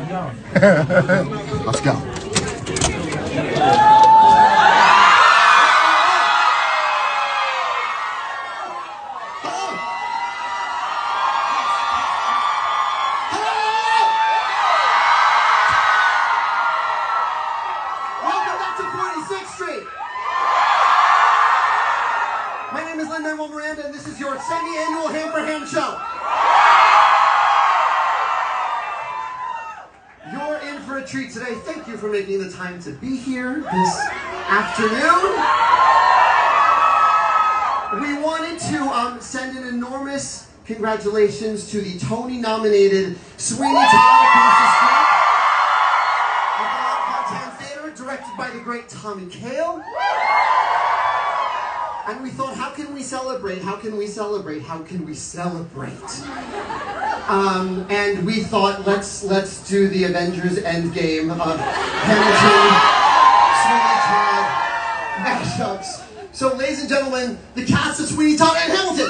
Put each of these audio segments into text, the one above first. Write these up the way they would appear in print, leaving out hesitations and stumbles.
Let's go. Welcome back to 46th Street. My name is Lin-Manuel Miranda, and this is your semi-annual Ham for Ham show. You're in for a treat today. Thank you for making the time to be here this afternoon. We wanted to send an enormous congratulations to the Tony-nominated Sweeney Todd across the street at the Lockdown Theater, directed by the great Tommy Kail. And we thought, how can we celebrate? How can we celebrate? How can we celebrate? And we thought, let's do the Avengers Endgame of Hamilton, Sweeney Todd mashups. So, ladies and gentlemen, the cast of Sweeney Todd and Hamilton.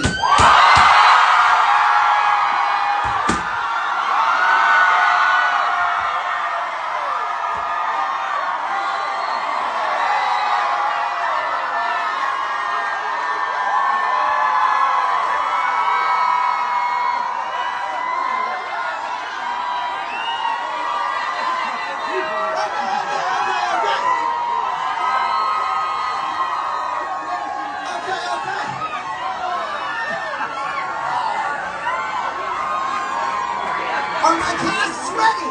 Are my casts ready?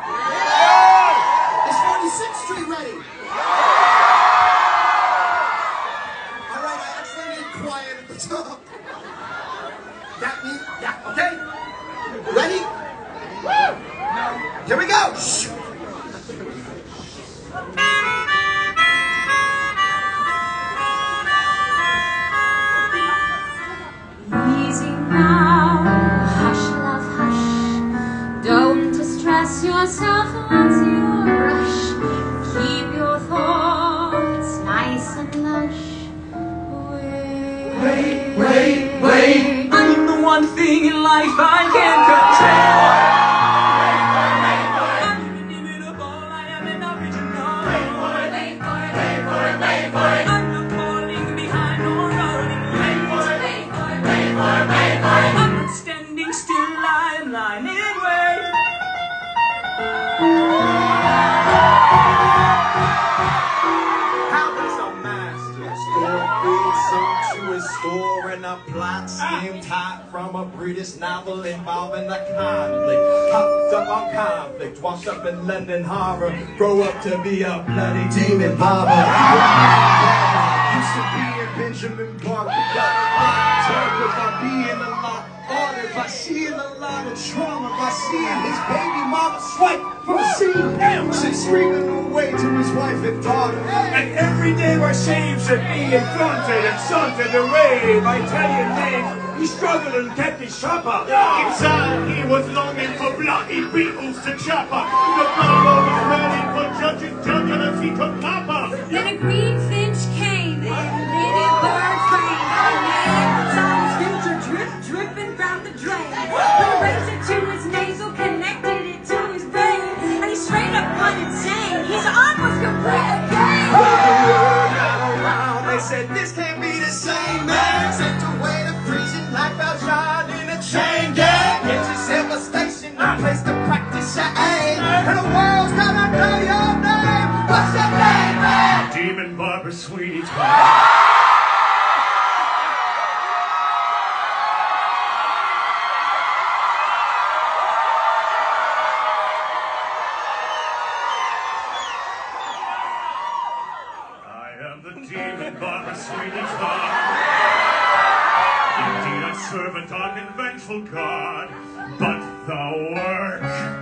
Is 46th Street ready? Alright, I actually need quiet at the top. That means, yeah, okay? Ready? Here we go! Shh. Easy now, hush love, hush. Don't distress yourself once you rush. Keep your thoughts nice and lush. Wait. I'm the one thing in life I can't control. I'm inimitable, I am an original. Wait for it. I'm not falling behind or running. Wait for it. I'm not standing still, I am lying in wait. How does a master store big sumptuous store and a plot scheme type from a British novel involving a conflict? Hopped up on conflict, washed up in London Harbor, grow up to be a bloody demon barber. Used to be in Benjamin Barker, by being a lot ordered, by seeing a lot of trauma, by seeing his baby mama swipe from a scene, and screaming away to his wife and daughter. And every day where shame should be infronted and shunted away by Italian names, he struggled and kept his shopper. Inside he was longing for bloody beetles to chop up. The buffalo was ready for judges as he took copper. Then a green finch came and little bird framed. Saw his future dripping from the drain. Put a razor to his nasal, connected it to his brain, and he straight up went insane. His arm was complete again. They said this can't be the same man. Sent away to prison like Valjean in a chain gang. Get yourself a station, a place to practice your aim. And the world's gonna know your name. What's your name, man? Demon Barber Sweeney Todd. The demon barber Sweeney Todd. Indeed, I serve a dark and vengeful God, but the work.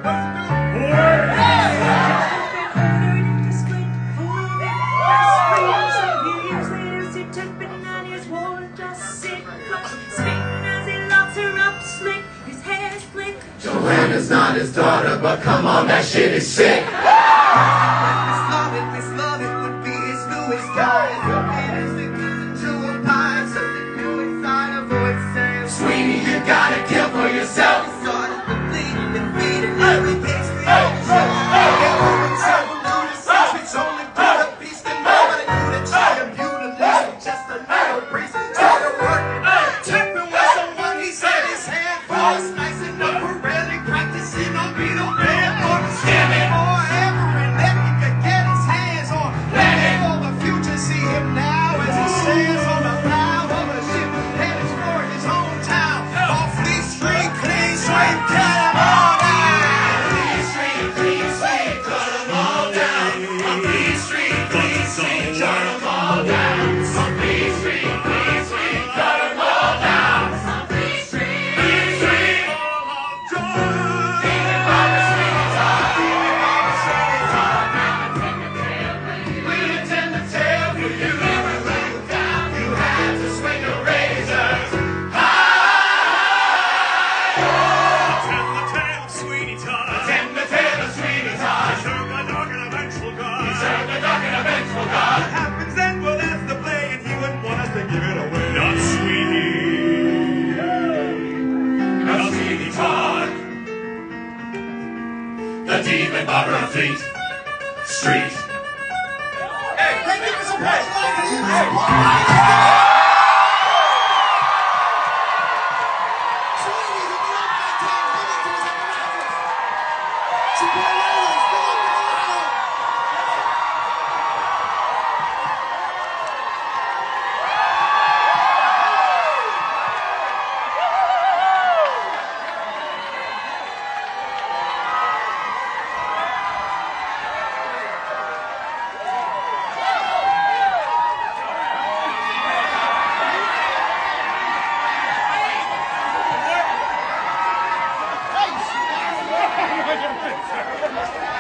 Joanna's not his daughter, but come on, that shit is sick. Miss Love it would be his newest guy. Sweeney, you gotta kill for yourself. Started to bleed and feed and every I'll be the man for the skimming for every neck he could get his hands on. Ready for the future, see him now as he sails on the bow of a ship headed for his hometown. On Fleet Street, clean sweep, cut 'em all down. Fleet Street, clean sweep, cut 'em all down. On Fleet Street, clean sweep, cut 'em all down. On Fleet Street, clean sweep, cut 'em all down. On Fleet Street, clean sweep, all of joy. Thinking about the Sweeney Todd, thinking about the Sweeney Todd. We'll attend the tale for you. Everywhere you found, you had to swing the razors high. Attend the tale of Sweeney Todd. Attend the tale of Sweeney Todd. He served the dark and a vengeful God. Serve the dark and a vengeful God. What happens then? Well, that's the play, and he wouldn't want us to give it away. Not Sweeney. Not Sweeney Todd. The demon barber of Fleet Street. Thank you for supporting live videos. Sweeney, hit me up, Goddamn. Give it to us at the Rapids. Support Raiders. Big up, big up. Hey!